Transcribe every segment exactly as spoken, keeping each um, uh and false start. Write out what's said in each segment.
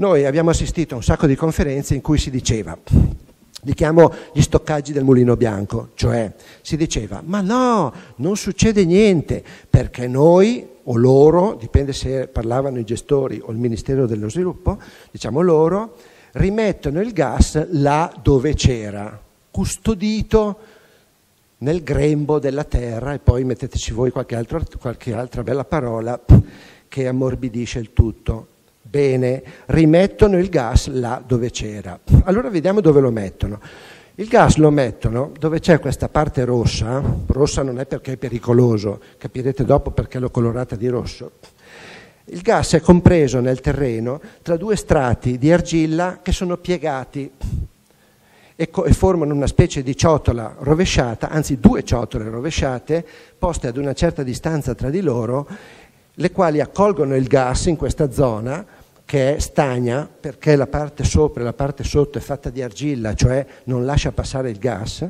Noi abbiamo assistito a un sacco di conferenze in cui si diceva, li chiamo gli stoccaggi del mulino bianco, cioè si diceva ma no, non succede niente perché noi o loro, dipende se parlavano i gestori o il Ministero dello Sviluppo, diciamo loro, rimettono il gas là dove c'era, custodito nel grembo della terra, e poi metteteci voi qualche, altro, qualche altra bella parola che ammorbidisce il tutto. Bene, rimettono il gas là dove c'era. Allora vediamo dove lo mettono. Il gas lo mettono dove c'è questa parte rossa, rossa non è perché è pericoloso, capirete dopo perché l'ho colorata di rosso. Il gas è compreso nel terreno tra due strati di argilla che sono piegati e, co- e formano una specie di ciotola rovesciata, anzi due ciotole rovesciate, poste ad una certa distanza tra di loro, le quali accolgono il gas in questa zona, che è stagna perché la parte sopra e la parte sotto è fatta di argilla, cioè non lascia passare il gas,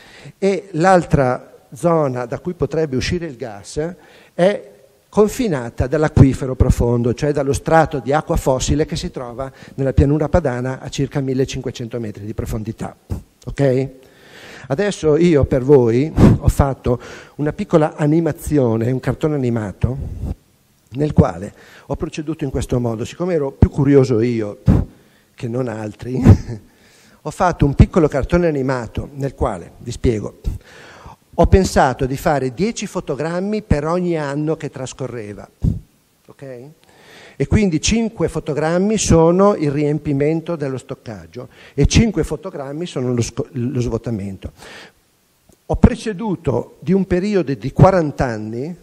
e l'altra zona da cui potrebbe uscire il gas è confinata dall'acquifero profondo, cioè dallo strato di acqua fossile che si trova nella pianura padana a circa millecinquecento metri di profondità. Ok? Adesso io per voi ho fatto una piccola animazione, un cartone animato, nel quale ho proceduto in questo modo. Siccome ero più curioso io che non altri, ho fatto un piccolo cartone animato nel quale, vi spiego, ho pensato di fare dieci fotogrammi per ogni anno che trascorreva, ok? E quindi cinque fotogrammi sono il riempimento dello stoccaggio e cinque fotogrammi sono lo, sco- lo svuotamento. Ho preceduto di un periodo di quaranta anni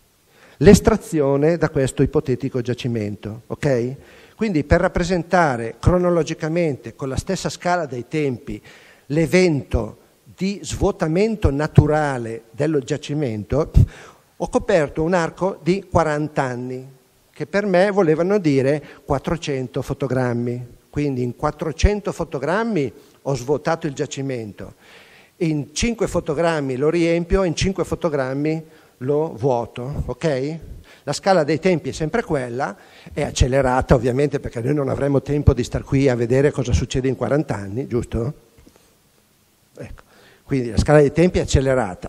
l'estrazione da questo ipotetico giacimento, ok? Quindi per rappresentare cronologicamente con la stessa scala dei tempi l'evento di svuotamento naturale dello giacimento, ho coperto un arco di quaranta anni, che per me volevano dire quattrocento fotogrammi. Quindi in quattrocento fotogrammi ho svuotato il giacimento, in cinque fotogrammi lo riempio, in cinque fotogrammi lo vuoto, ok? La scala dei tempi è sempre quella, è accelerata ovviamente perché noi non avremo tempo di star qui a vedere cosa succede in quaranta anni, giusto? Ecco, quindi la scala dei tempi è accelerata,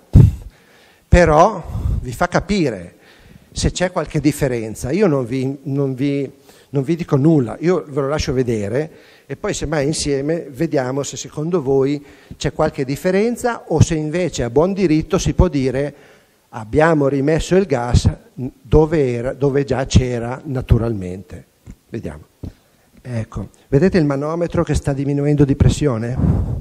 però vi fa capire se c'è qualche differenza. Io non vi, non vi, non vi dico nulla, io ve lo lascio vedere e poi semmai insieme vediamo se secondo voi c'è qualche differenza o se invece a buon diritto si può dire abbiamo rimesso il gas dove, era, dove già c'era naturalmente. Vediamo. Ecco, vedete il manometro che sta diminuendo di pressione?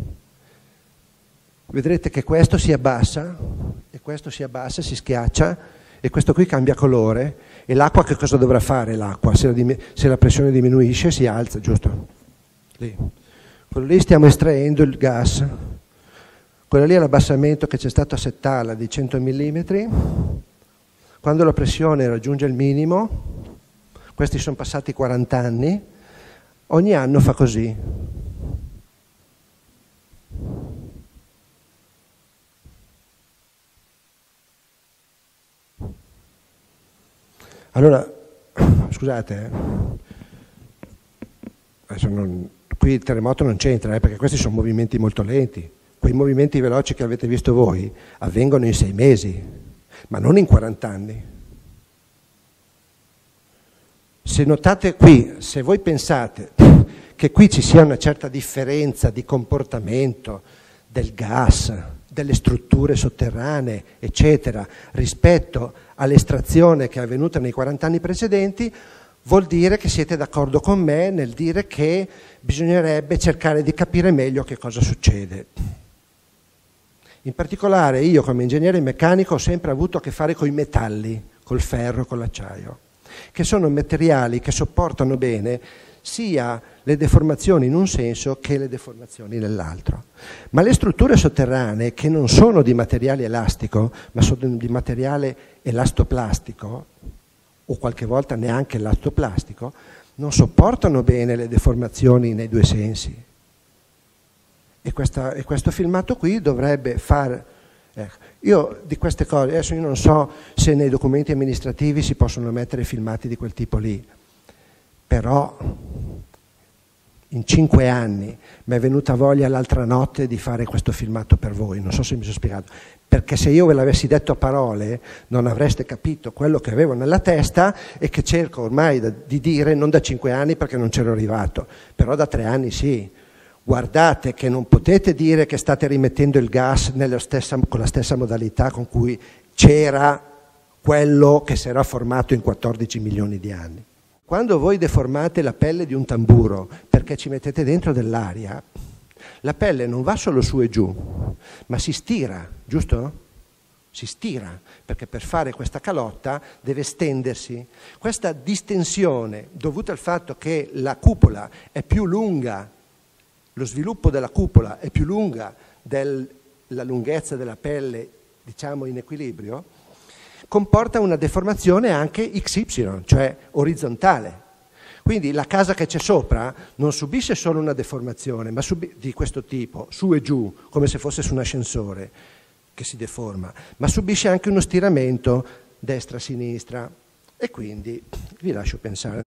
Vedrete che questo si abbassa e questo si abbassa, si schiaccia e questo qui cambia colore. E l'acqua che cosa dovrà fare l'acqua? Se la, se la pressione diminuisce si alza, giusto? Lì. Quello lì stiamo estraendo il gas. Quello lì è l'abbassamento che c'è stato a Settala di cento millimetri. Quando la pressione raggiunge il minimo, questi sono passati quaranta anni, ogni anno fa così. Allora, scusate, eh. Adesso non, qui il terremoto non c'entra, eh, perché questi sono movimenti molto lenti. Quei movimenti veloci che avete visto voi avvengono in sei mesi, ma non in quaranta anni. Se notate qui, se voi pensate che qui ci sia una certa differenza di comportamento del gas, delle strutture sotterranee, eccetera, rispetto all'estrazione che è avvenuta nei quaranta anni precedenti, vuol dire che siete d'accordo con me nel dire che bisognerebbe cercare di capire meglio che cosa succede. In particolare io come ingegnere meccanico ho sempre avuto a che fare con i metalli, col ferro, con l'acciaio, che sono materiali che sopportano bene sia le deformazioni in un senso che le deformazioni nell'altro. Ma le strutture sotterranee, che non sono di materiale elastico, ma sono di materiale elastoplastico, o qualche volta neanche elastoplastico, non sopportano bene le deformazioni nei due sensi. E, questa, e questo filmato qui dovrebbe far... Ecco, io di queste cose, adesso io non so se nei documenti amministrativi si possono mettere filmati di quel tipo lì, però in cinque anni mi è venuta voglia l'altra notte di fare questo filmato per voi, non so se mi sono spiegato, perché se io ve l'avessi detto a parole non avreste capito quello che avevo nella testa e che cerco ormai da, di dire, non da cinque anni perché non c'ero arrivato, però da tre anni sì. Guardate che non potete dire che state rimettendo il gas nella stessa, con la stessa modalità con cui c'era quello che si era formato in quattordici milioni di anni. Quando voi deformate la pelle di un tamburo perché ci mettete dentro dell'aria, la pelle non va solo su e giù, ma si stira, giusto? Si stira, perché per fare questa calotta deve stendersi. Questa distensione, dovuta al fatto che la cupola è più lunga, lo sviluppo della cupola è più lunga della lunghezza della pelle, diciamo in equilibrio, comporta una deformazione anche X Y, cioè orizzontale. Quindi la casa che c'è sopra non subisce solo una deformazione ma di questo tipo, su e giù, come se fosse su un ascensore che si deforma, ma subisce anche uno stiramento destra-sinistra. E quindi vi lascio pensare.